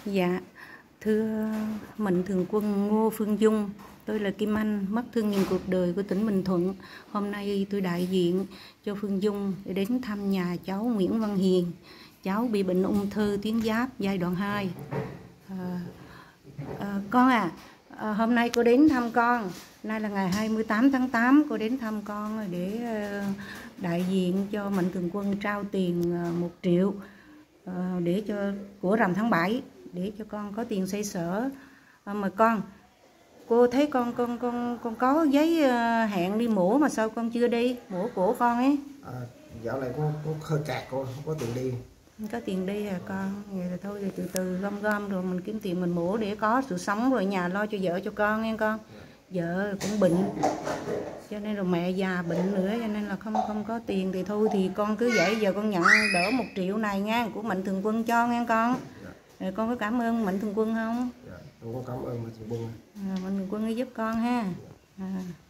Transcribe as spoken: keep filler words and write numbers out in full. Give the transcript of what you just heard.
Dạ, thưa Mạnh Thường Quân Ngô Phương Dung, tôi là Kim Anh, mất thương nhìn cuộc đời của tỉnh Bình Thuận. Hôm nay tôi đại diện cho Phương Dung để đến thăm nhà cháu Nguyễn Văn Hiền. Cháu bị bệnh ung thư tuyến giáp giai đoạn hai. À, à, con à, à, hôm nay cô đến thăm con. Nay là ngày hai mươi tám tháng tám, cô đến thăm con để uh, đại diện cho Mạnh Thường Quân trao tiền uh, một triệu uh, để cho của rằm tháng bảy để cho con có tiền xoay sở. À, mà con, cô thấy con con con con có giấy uh, hẹn đi mổ mà sao con chưa đi mổ cổ con ấy? À, dạo này cô, cô hơi kẹt, cô không có tiền đi. Không có tiền đi à con? Vậy là thôi thì từ từ gom gom rồi mình kiếm tiền mình mổ để có sự sống rồi nhà lo cho vợ cho con nghe con. Vợ cũng bệnh cho nên rồi mẹ già bệnh nữa cho nên là không không có tiền thì thôi thì con cứ vậy, giờ con nhận đỡ một triệu này nha, của Mạnh Thường Quân cho nghe con. Rồi con có cảm ơn Mạnh Thường Quân không? Dạ, con có cảm ơn Mạnh Thường Quân. À, Mạnh Thường Quân giúp con ha. À.